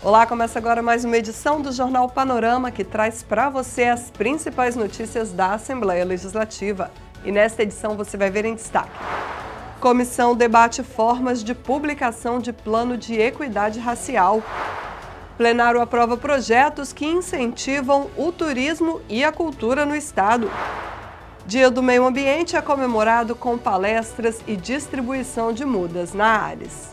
Olá, começa agora mais uma edição do Jornal Panorama, que traz para você as principais notícias da Assembleia Legislativa. E nesta edição você vai ver em destaque: Comissão debate formas de publicação de plano de equidade racial. Plenário aprova projetos que incentivam o turismo e a cultura no Estado. Dia do Meio Ambiente é comemorado com palestras e distribuição de mudas na ARES.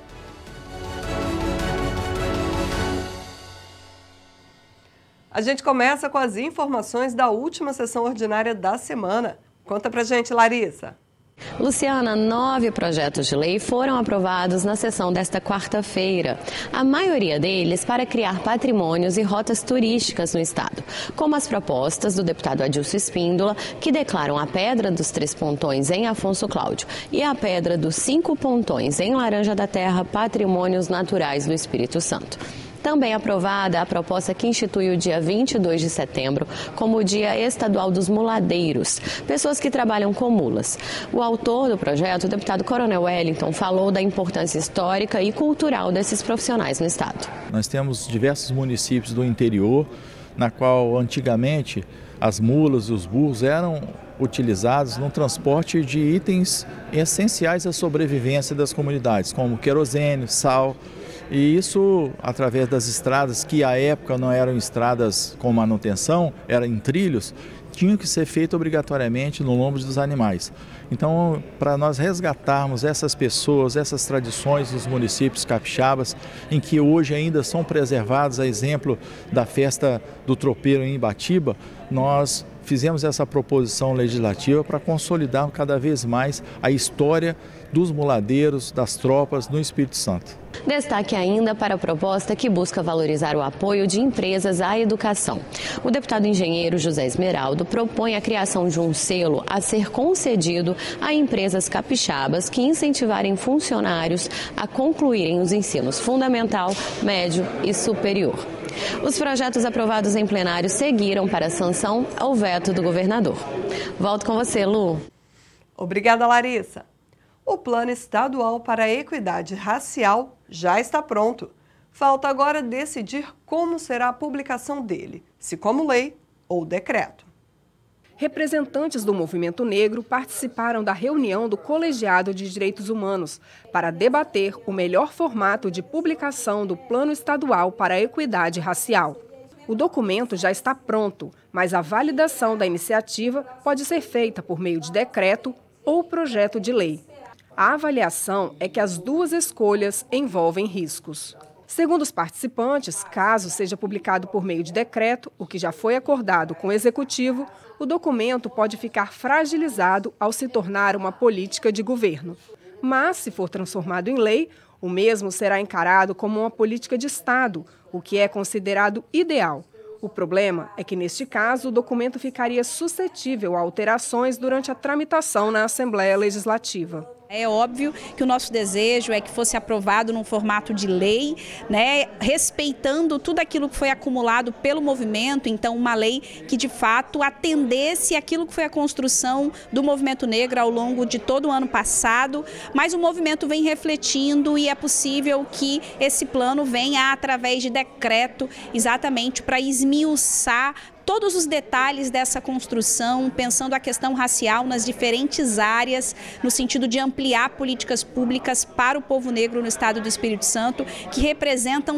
A gente começa com as informações da última sessão ordinária da semana. Conta pra gente, Larissa. Luciana, 9 projetos de lei foram aprovados na sessão desta quarta-feira. A maioria deles para criar patrimônios e rotas turísticas no estado, como as propostas do deputado Adilson Espíndola, que declaram a Pedra dos 3 Pontões em Afonso Cláudio e a Pedra dos 5 Pontões em Laranja da Terra patrimônios naturais do Espírito Santo. Também aprovada a proposta que institui o dia 22 de setembro como o Dia Estadual dos Muladeiros, pessoas que trabalham com mulas. O autor do projeto, o deputado Coronel Wellington, falou da importância histórica e cultural desses profissionais no estado. Nós temos diversos municípios do interior, na qual antigamente as mulas e os burros eram utilizados no transporte de itens essenciais à sobrevivência das comunidades, como querosene, sal. E isso através das estradas, que à época não eram estradas com manutenção, eram em trilhos, tinham que ser feito obrigatoriamente no lombo dos animais. Então, para nós resgatarmos essas pessoas, essas tradições dos municípios capixabas, em que hoje ainda são preservados, a exemplo da festa do tropeiro em Ibatiba, nós fizemos essa proposição legislativa para consolidar cada vez mais a história dos muladeiros, das tropas no Espírito Santo. Destaque ainda para a proposta que busca valorizar o apoio de empresas à educação. O deputado engenheiro José Esmeraldo propõe a criação de um selo a ser concedido a empresas capixabas que incentivarem funcionários a concluírem os ensinos fundamental, médio e superior. Os projetos aprovados em plenário seguiram para a sanção ao veto do governador. Volto com você, Lu. Obrigada, Larissa. O Plano Estadual para a Equidade Racial já está pronto. Falta agora decidir como será a publicação dele, se como lei ou decreto. Representantes do movimento negro participaram da reunião do Colegiado de Direitos Humanos para debater o melhor formato de publicação do Plano Estadual para a Equidade Racial. O documento já está pronto, mas a validação da iniciativa pode ser feita por meio de decreto ou projeto de lei. A avaliação é que as duas escolhas envolvem riscos. Segundo os participantes, caso seja publicado por meio de decreto, o que já foi acordado com o Executivo, o documento pode ficar fragilizado ao se tornar uma política de governo. Mas, se for transformado em lei, o mesmo será encarado como uma política de Estado, o que é considerado ideal. O problema é que, neste caso, o documento ficaria suscetível a alterações durante a tramitação na Assembleia Legislativa. É óbvio que o nosso desejo é que fosse aprovado num formato de lei, né, respeitando tudo aquilo que foi acumulado pelo movimento, então uma lei que de fato atendesse aquilo que foi a construção do movimento negro ao longo de todo o ano passado, mas o movimento vem refletindo e é possível que esse plano venha através de decreto exatamente para esmiuçar todos os detalhes dessa construção, pensando a questão racial nas diferentes áreas, no sentido de ampliar políticas públicas para o povo negro no estado do Espírito Santo, que representam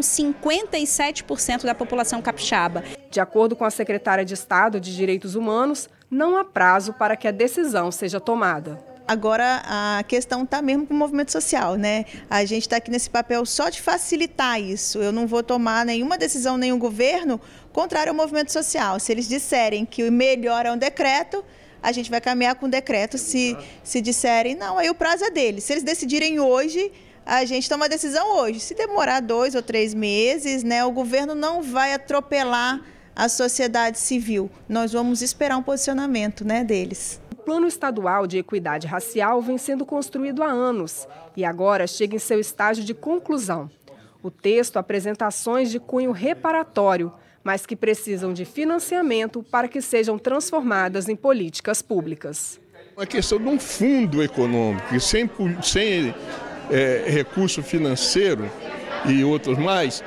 57% da população capixaba. De acordo com a secretária de Estado de Direitos Humanos, não há prazo para que a decisão seja tomada. Agora a questão está mesmo com o movimento social, né? A gente está aqui nesse papel só de facilitar isso. Eu não vou tomar nenhuma decisão, nenhum governo contrário ao movimento social. Se eles disserem que o melhor é um decreto, a gente vai caminhar com o decreto. Se disserem, não, aí o prazo é deles. Se eles decidirem hoje, a gente toma a decisão hoje. Se demorar 2 ou 3 meses, né, o governo não vai atropelar a sociedade civil. Nós vamos esperar um posicionamento, né, deles. O Plano Estadual de Equidade Racial vem sendo construído há anos e agora chega em seu estágio de conclusão. O texto apresenta ações de cunho reparatório, mas que precisam de financiamento para que sejam transformadas em políticas públicas. A questão de um fundo econômico, sem recurso financeiro e outros mais,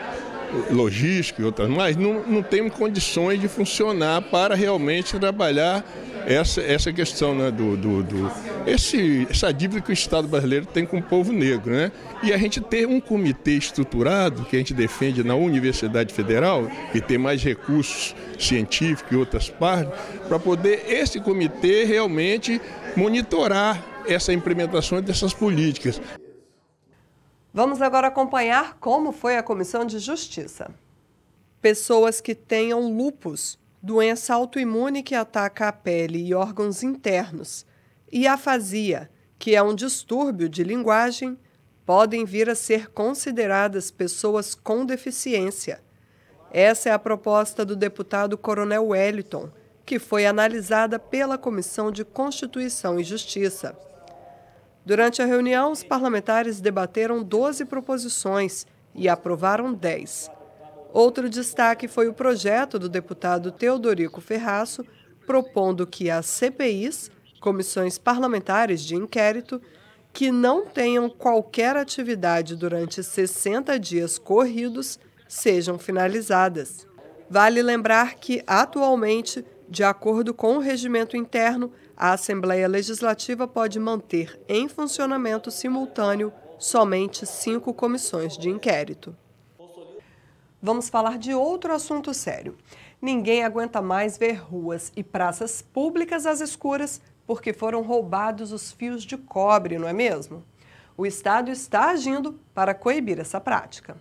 logística e outras mais, não temos condições de funcionar para realmente trabalhar essa questão, né, essa dívida que o Estado brasileiro tem com o povo negro, né? E a gente ter um comitê estruturado, que a gente defende na Universidade Federal, que tem mais recursos científicos e outras partes, para poder esse comitê realmente monitorar essa implementação dessas políticas. Vamos agora acompanhar como foi a Comissão de Justiça. Pessoas que tenham lúpus, doença autoimune que ataca a pele e órgãos internos, e afasia, que é um distúrbio de linguagem, podem vir a ser consideradas pessoas com deficiência. Essa é a proposta do deputado Coronel Wellington, que foi analisada pela Comissão de Constituição e Justiça. Durante a reunião, os parlamentares debateram 12 proposições e aprovaram 10. Outro destaque foi o projeto do deputado Teodorico Ferraço, propondo que as CPIs, comissões parlamentares de inquérito, que não tenham qualquer atividade durante 60 dias corridos, sejam finalizadas. Vale lembrar que, atualmente, de acordo com o regimento interno, a Assembleia Legislativa pode manter em funcionamento simultâneo somente 5 comissões de inquérito. Vamos falar de outro assunto sério. Ninguém aguenta mais ver ruas e praças públicas às escuras porque foram roubados os fios de cobre, não é mesmo? O Estado está agindo para coibir essa prática.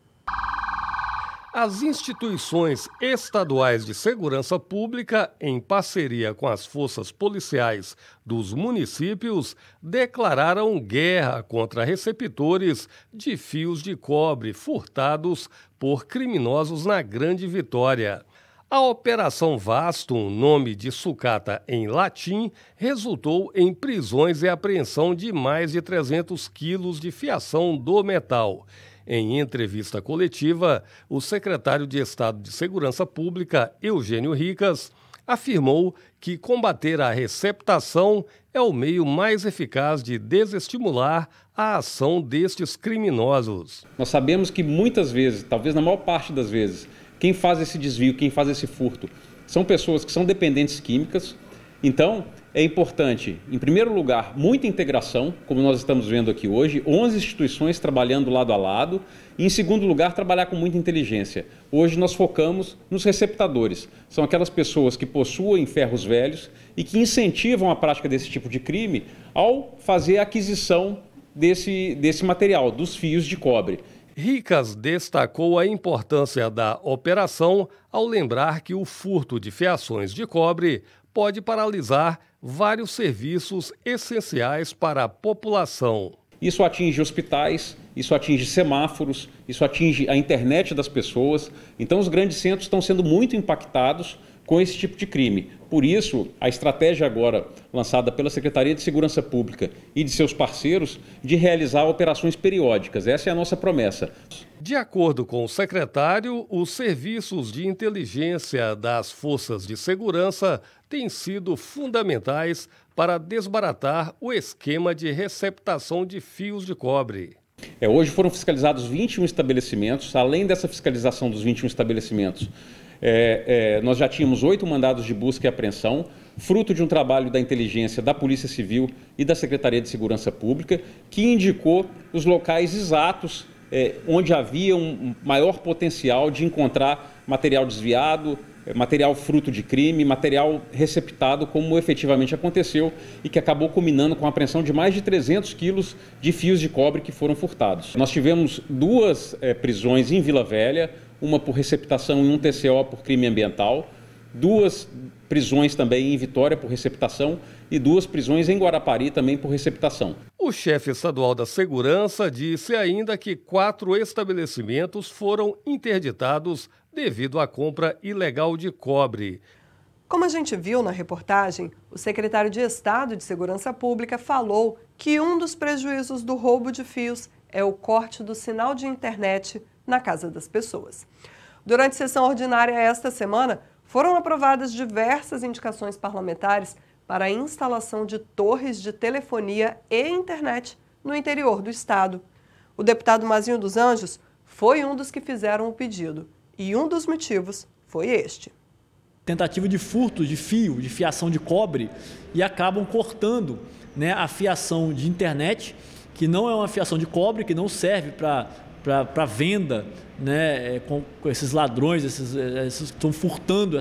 As instituições estaduais de segurança pública, em parceria com as forças policiais dos municípios, declararam guerra contra receptores de fios de cobre furtados por criminosos na Grande Vitória. A Operação Vasto, nome de sucata em latim, resultou em prisões e apreensão de mais de 300 quilos de fiação do metal. Em entrevista coletiva, o secretário de Estado de Segurança Pública, Eugênio Ricas, afirmou que combater a receptação é o meio mais eficaz de desestimular a ação destes criminosos. Nós sabemos que muitas vezes, talvez na maior parte das vezes, quem faz esse desvio, quem faz esse furto, são pessoas que são dependentes químicas. Então, é importante, em primeiro lugar, muita integração, como nós estamos vendo aqui hoje, 11 instituições trabalhando lado a lado, e em segundo lugar, trabalhar com muita inteligência. Hoje nós focamos nos receptadores, são aquelas pessoas que possuem ferros velhos e que incentivam a prática desse tipo de crime ao fazer a aquisição desse material, dos fios de cobre. Ricas destacou a importância da operação ao lembrar que o furto de fiações de cobre pode paralisar vários serviços essenciais para a população. Isso atinge hospitais, isso atinge semáforos, isso atinge a internet das pessoas. Então os grandes centros estão sendo muito impactados com esse tipo de crime. Por isso, a estratégia agora lançada pela Secretaria de Segurança Pública e de seus parceiros de realizar operações periódicas. Essa é a nossa promessa. De acordo com o secretário, os serviços de inteligência das forças de segurança têm sido fundamentais para desbaratar o esquema de receptação de fios de cobre. Hoje foram fiscalizados 21 estabelecimentos. Além dessa fiscalização dos 21 estabelecimentos, nós já tínhamos 8 mandados de busca e apreensão, fruto de um trabalho da inteligência da Polícia Civil e da Secretaria de Segurança Pública, que indicou os locais exatos onde havia um maior potencial de encontrar material desviado, material fruto de crime, material receptado, como efetivamente aconteceu e que acabou culminando com a apreensão de mais de 300 quilos de fios de cobre que foram furtados. Nós tivemos 2 prisões em Vila Velha, uma por receptação e um TCO por crime ambiental, 2 prisões também em Vitória por receptação e 2 prisões em Guarapari também por receptação. O chefe estadual da Segurança disse ainda que 4 estabelecimentos foram interditados devido à compra ilegal de cobre. Como a gente viu na reportagem, o secretário de Estado de Segurança Pública falou que um dos prejuízos do roubo de fios é o corte do sinal de internet na casa das pessoas. Durante sessão ordinária esta semana, foram aprovadas diversas indicações parlamentares para a instalação de torres de telefonia e internet no interior do estado. O deputado Mazinho dos Anjos foi um dos que fizeram o pedido. E um dos motivos foi este. Tentativa de furto de fio, de fiação de cobre, e acabam cortando, né, a fiação de internet, que não é uma fiação de cobre, que não serve para venda, né, com esses ladrões, esses que estão furtando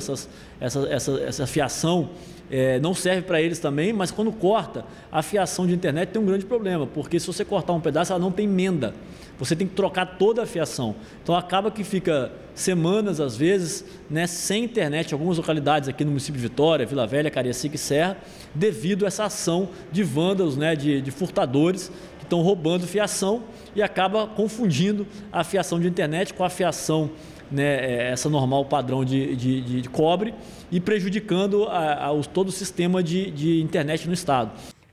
essa fiação, não serve para eles também, mas quando corta, a fiação de internet tem um grande problema, porque se você cortar um pedaço, ela não tem emenda. Você tem que trocar toda a fiação. Então acaba que fica semanas, às vezes, né, sem internet em algumas localidades aqui no município de Vitória, Vila Velha, Cariacica e Serra, devido a essa ação de vândalos, né, de furtadores que estão roubando fiação e acaba confundindo a fiação de internet com a fiação, né, essa normal padrão de cobre e prejudicando todo o sistema de internet no estado.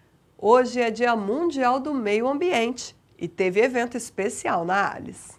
Hoje é Dia Mundial do Meio Ambiente e teve evento especial na ALIS.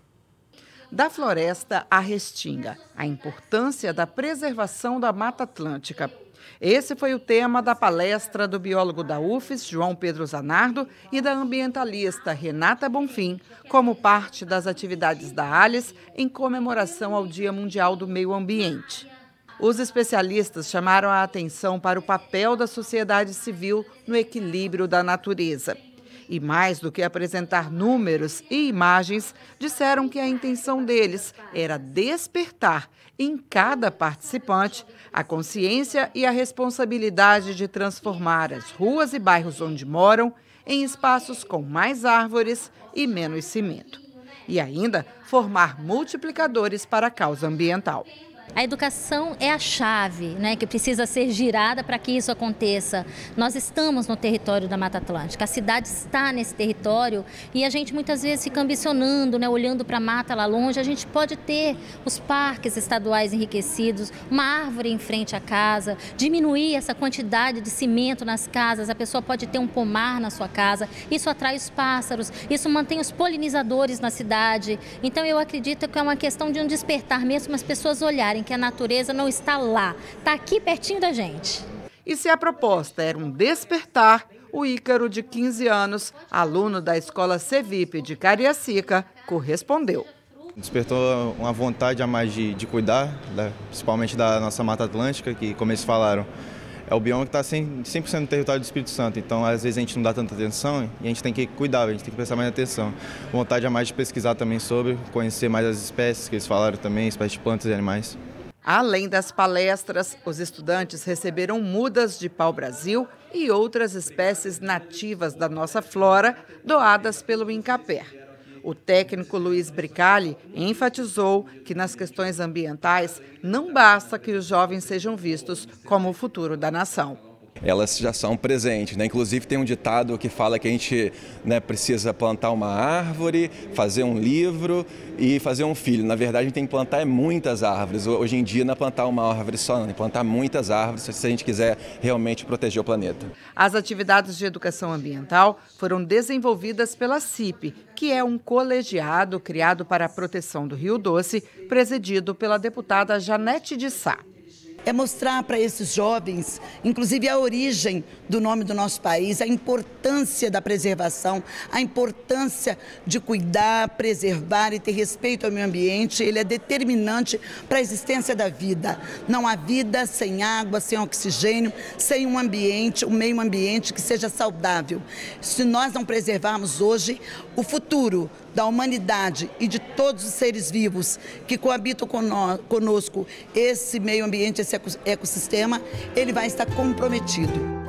Da floresta à restinga, a importância da preservação da Mata Atlântica. Esse foi o tema da palestra do biólogo da UFES, João Pedro Zanardo, e da ambientalista Renata Bonfim, como parte das atividades da ALIS em comemoração ao Dia Mundial do Meio Ambiente. Os especialistas chamaram a atenção para o papel da sociedade civil no equilíbrio da natureza. E mais do que apresentar números e imagens, disseram que a intenção deles era despertar em cada participante a consciência e a responsabilidade de transformar as ruas e bairros onde moram em espaços com mais árvores e menos cimento. E ainda formar multiplicadores para a causa ambiental. A educação é a chave, né, que precisa ser girada para que isso aconteça. Nós estamos no território da Mata Atlântica, a cidade está nesse território e a gente muitas vezes fica ambicionando, né, olhando para a mata lá longe. A gente pode ter os parques estaduais enriquecidos, uma árvore em frente à casa, diminuir essa quantidade de cimento nas casas, a pessoa pode ter um pomar na sua casa, isso atrai os pássaros, isso mantém os polinizadores na cidade. Então eu acredito que é uma questão de um despertar mesmo, as pessoas olharem que a natureza não está lá, está aqui pertinho da gente. E se a proposta era um despertar, o Ícaro, de 15 anos, aluno da escola Cevip de Cariacica, correspondeu. Despertou uma vontade a mais de cuidar, principalmente da nossa Mata Atlântica, que, como eles falaram, é o bioma que está 100% no território do Espírito Santo. Então, às vezes, a gente não dá tanta atenção e a gente tem que cuidar, a gente tem que prestar mais atenção. Vontade a mais de pesquisar também sobre, conhecer mais as espécies que eles falaram também, espécies de plantas e animais. Além das palestras, os estudantes receberam mudas de pau-brasil e outras espécies nativas da nossa flora doadas pelo INCAPER. O técnico Luiz Bricali enfatizou que nas questões ambientais não basta que os jovens sejam vistos como o futuro da nação. Elas já são presentes, né? Inclusive tem um ditado que fala que a gente, né, precisa plantar uma árvore, fazer um livro e fazer um filho. Na verdade, a gente tem que plantar muitas árvores. Hoje em dia não é plantar uma árvore só, não, é plantar muitas árvores se a gente quiser realmente proteger o planeta. As atividades de educação ambiental foram desenvolvidas pela CIP, que é um colegiado criado para a proteção do Rio Doce, presidido pela deputada Janete de Sá. É mostrar para esses jovens, inclusive a origem do nome do nosso país, a importância da preservação, a importância de cuidar, preservar e ter respeito ao meio ambiente. Ele é determinante para a existência da vida. Não há vida sem água, sem oxigênio, sem um ambiente, um meio ambiente que seja saudável. Se nós não preservarmos hoje, o futuro da humanidade e de todos os seres vivos que coabitam conosco, esse meio ambiente, esse ecossistema, ele vai estar comprometido.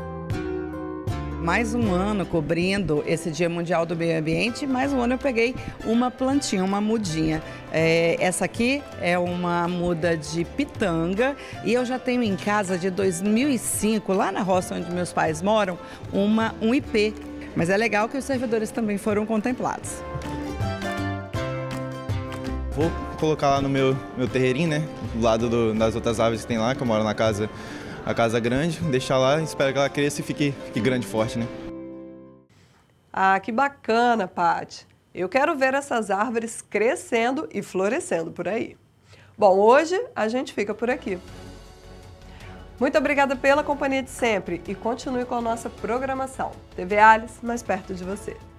Mais um ano cobrindo esse Dia Mundial do Meio Ambiente, mais um ano eu peguei uma plantinha, uma mudinha. Essa aqui é uma muda de pitanga e eu já tenho em casa de 2005, lá na roça onde meus pais moram, um ipê. Mas é legal que os servidores também foram contemplados. Vou colocar lá no meu terreirinho, né? Do lado das outras árvores que tem lá, que eu moro na casa, a casa grande. Deixar lá, espero que ela cresça e fique grande e forte, né? Ah, que bacana, Paty. Eu quero ver essas árvores crescendo e florescendo por aí. Bom, hoje a gente fica por aqui. Muito obrigada pela companhia de sempre e continue com a nossa programação. TV ALIS, mais perto de você.